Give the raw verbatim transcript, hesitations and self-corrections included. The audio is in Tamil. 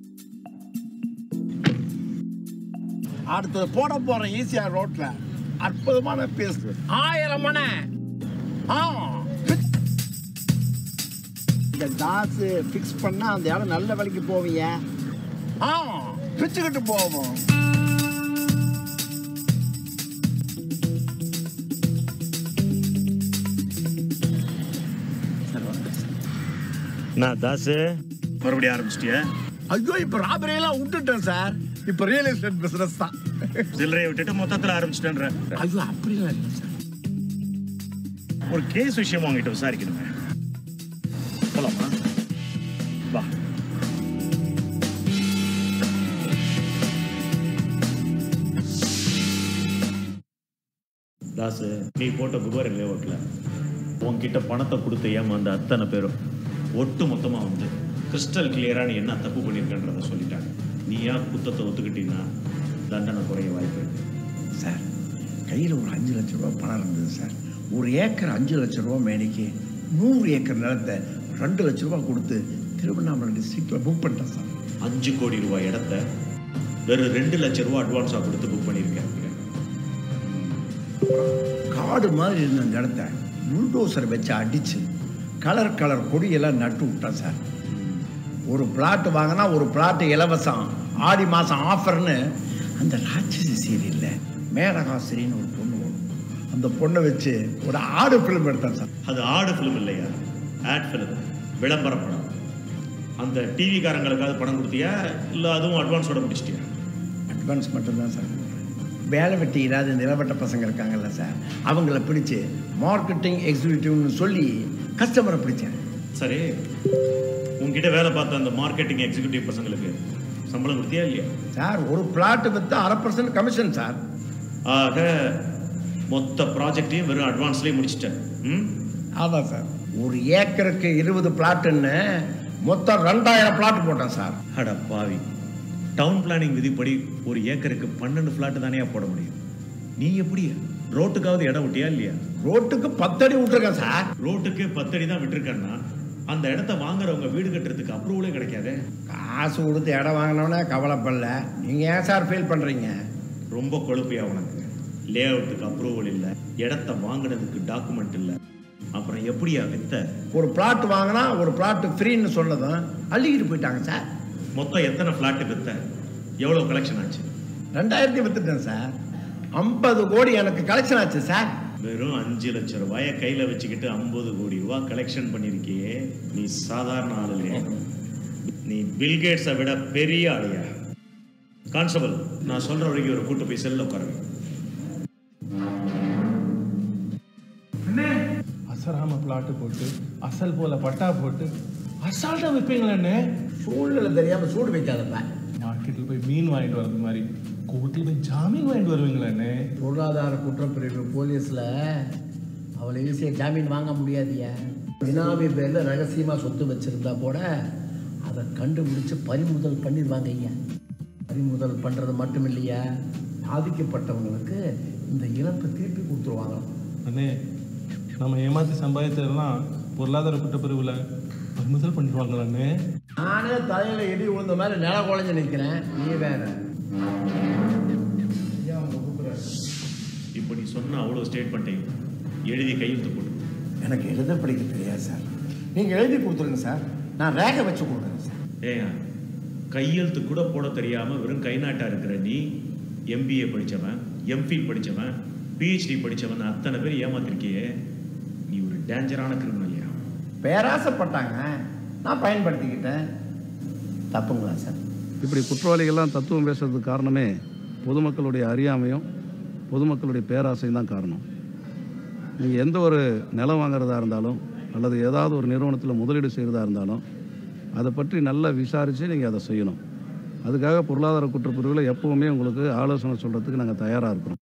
அடுத்தது போட போற ஈஸியா ரோட்ல அற்புதமான பேசு ஆயிரம் மணி இந்த தாசு ஃபிக்ஸ் பண்ணா அந்த இடம் நல்ல வேலைக்கு போவீங்க. ஆ பிச்சுக்கிட்டு போவோம். நான் தாசு மறுபடியும் ஆரம்பிச்சிட்டியா? ஐயோ இப்ப ராபரி எல்லாம் விட்டுட்டேன் சார். இப்ப ரியல் எஸ்டேட் பிசினஸ் தான். சில்லறையை விட்டுட்டு மொத்தத்தில் ஆரம்பிச்சிட்டேன்ற. ஐயோ அப்படிலாம் இல்லை சார். ஒரு கேஸ் விஷயம் உங்ககிட்ட விசாரிக்கணுமே. போலாமா? வா. தாசு, நீ போட்ட குபேரன் லேஅவுட்ல உன்கிட்ட பணத்தை கொடுத்து ஏமாந்த அத்தனை பேரும் ஒட்டு மொத்தமாக வந்து கிறிஸ்டல் கிளியரா நீ என்ன தப்பு பண்ணியிருக்கன்றத சொல்லிட்டாங்க. நீயா குத்தத்தை ஒத்துக்கிட்டீங்கன்னா தண்டனை குறைய வாய்ப்பு இருக்கு. சார், கையில் ஒரு அஞ்சு லட்ச ரூபா பணம் இருந்தது சார். ஒரு ஏக்கர் அஞ்சு லட்ச ரூபா மேனிக்கு நூறு ஏக்கர் நிலத்தை ரெண்டு லட்ச ரூபா கொடுத்து திருவண்ணாமலை டிஸ்ட்ரிக்டில் புக் பண்ணிட்டேன் சார். அஞ்சு கோடி ரூபாய் இடத்த வெறும் ரெண்டு லட்ச ரூபா அட்வான்ஸாக கொடுத்து புக் பண்ணியிருக்கேன். காடு மாதிரி இருந்த அந்த இடத்த புல்டோசரை வச்சு அடித்து கலர் கலர் கொடியெல்லாம் நட்டு விட்டேன் சார். ஒரு பிளாட் வாங்கினா ஒரு பிளாட்டு இலவசம், ஆடி மாதம் ஆஃபர்னு. அந்த ராட்சசி சீரியலில் மேனகாசிரின்னு ஒரு பொண்ணு வரும். அந்த பொண்ணை வச்சு ஒரு ஆடு ஃபிலிம் எடுத்தேன் சார். அது ஆடு ஃபிலிம் இல்லையா, ஆட் ஃபிலிம், விளம்பர படம். அந்த டிவிக்காரங்களுக்காவது பணம் கொடுத்தியா இல்லை அதுவும் அட்வான்ஸோட முடிச்சிட்டியா? அட்வான்ஸ் மட்டும்தான் சார். வேலை வெட்டி இல்லாத நிலவட்ட பசங்க இருக்காங்கல்ல சார், அவங்கள பிடிச்சி மார்க்கெட்டிங் எக்ஸிக்யூட்டிவ்னு சொல்லி கஸ்டமரை பிடிச்சேன். சரி, உங்ககிட்ட வேலை பார்த்த அந்த மார்க்கெட்டிங் எக்ஸிக்யூட்டிவ் பசங்களுக்கு சம்பளம் கொடுத்தியா இல்லையா? சார், ஒரு பிளாட்டு விற்று அரை பர்சன்ட் கமிஷன் சார். ஆக மொத்த ப்ராஜெக்டையும் வெறும் அட்வான்ஸ்லேயே முடிச்சிட்டேன். ம் அதான் சார், ஒரு ஏக்கருக்கு இருபது பிளாட்டுன்னு மொத்தம் ரெண்டாயிரம் பிளாட் போட்டேன் சார். அட பாவி, டவுன் பிளானிங் விதிப்படி ஒரு ஏக்கருக்கு பன்னெண்டு பிளாட்டு தானே போட முடியும். நீ எப்படி ரோட்டுக்காவது இடம் விட்டியா இல்லையா? ரோட்டுக்கு பத்தடி விட்டுருக்கேன் சார். ரோட்டுக்கு பத்தடி தான் விட்டுருக்கேன்னா அந்த இடத்த வாங்குறவங்க வீடு கட்டுறதுக்கு அப்ரூவலே கிடைக்காது. காசு கொடுத்து இடம் வாங்கினோன்னே கவலைப்படல. நீங்கள் ஏன் சார் ஃபீல் பண்ணுறீங்க? ரொம்ப கொழுப்பையா உனக்கு. லே அவுட்டுக்கு அப்ரூவல் இல்லை, இடத்த வாங்கினதுக்கு டாக்குமெண்ட் இல்லை, அப்புறம் எப்படியா வித்த? ஒரு பிளாட் வாங்கினா ஒரு பிளாட் ஃப்ரீன்னு சொன்னதும் அள்ளிக்கிட்டு போயிட்டாங்க சார். மொத்தம் எத்தனை பிளாட்டு வித்த? எவ்வளோ கலெக்ஷன் ஆச்சு? ரெண்டாயிரத்தி வித்துட்டேன் சார். ஐம்பது கோடி எனக்கு கலெக்ஷன் ஆச்சு சார். வெறும் அஞ்சு லட்சம் ரூபாய கையில் வச்சுக்கிட்டு ஐம்பது கோடி ரூபாய் கலெக்ஷன் பண்ணியிருக்கியே, நீ சாதாரண ஆள் இல்லையா? நீ பில்கேட்ஸை விட பெரிய ஆளையா? கான்ஸ்டபிள், நான் சொல்ற வரைக்கும் ஒரு கூட்டு போய் செல்ல உட்காருங்க. அசராம பிளாட்டு போட்டு அசல் போல பட்டா போட்டு அசால்ட்டா வைப்பீங்களே. சூழ்நிலை தெரியாம சூடு வைக்காதப்ப. மார்க்கெட்டில் போய் மீன் வாங்கிட்டு வர்றது மாதிரி கோர்ட்டில் போய் ஜாமீன் வாங்கிட்டு வருவீங்களே. பொருளாதார குற்றப்பிரிவு போலீஸில் அவளை ஈஸியாக ஜாமீன் வாங்க முடியாதியா. பினாமி பேரில் ரகசியமாக சொத்து வச்சுருந்தா கூட அதை கண்டுபிடிச்சி பறிமுதல் பண்ணிடுவாங்க ஐயா. பறிமுதல் பண்ணுறது மட்டும் இல்லையா, பாதிக்கப்பட்டவங்களுக்கு இந்த இழப்பை திருப்பி கொடுத்துருவாங்க. அண்ணே, நம்ம ஏமாற்றி சம்பாதித்ததெல்லாம் பொருளாதார குற்றப்பிரிவில் பறிமுதல் பண்ணிடுவாங்களாண்ணே. நானே தலையில் இடி விழுந்த மாதிரி நில குழஞ்சி நிற்கிறேன், நீ வேற. இப்போ நீ சொன்ன அவ்வளோ ஸ்டேட்மெண்ட்டையும் எழுதி கையெழுத்து போட்டு. எனக்கு எழுத படிக்க தெரியாது சார். நீங்கள் எழுதி கொடுத்துருங்க சார், நான் ரேகை வச்சு கொடுக்குறேன் சார். ஏங்க, கையெழுத்து கூட போட தெரியாமல் வெறும் கை நாட்டா இருக்கிற நீ எம்பிஏ படித்தவன், எம்ஃபில் படித்தவன், பிஹெச்டி படித்தவன் அத்தனை பேர் ஏமாத்திருக்கியே. நீ ஒரு டேஞ்சரான கிரிமினல்யா. பேராசைப்பட்டாங்க, நான் பயன்படுத்திக்கிட்டேன். தப்புங்களா சார்? இப்படி குற்றவாளிகள்லாம் தத்துவம் பேசுறதுக்கு காரணமே பொதுமக்களுடைய அறியாமையும் பொதுமக்களுடைய பேராசையும் தான் காரணம். நீங்கள் எந்த ஒரு நிலம் வாங்குறதா இருந்தாலும் அல்லது ஏதாவது ஒரு நிறுவனத்தில் முதலீடு செய்கிறதா இருந்தாலும் அதை பற்றி நல்லா விசாரித்து நீங்கள் அதை செய்யணும். அதுக்காக பொருளாதார குற்றப்பிரிவில் எப்போவுமே உங்களுக்கு ஆலோசனை சொல்கிறதுக்கு நாங்கள் தயாராக இருக்கிறோம்.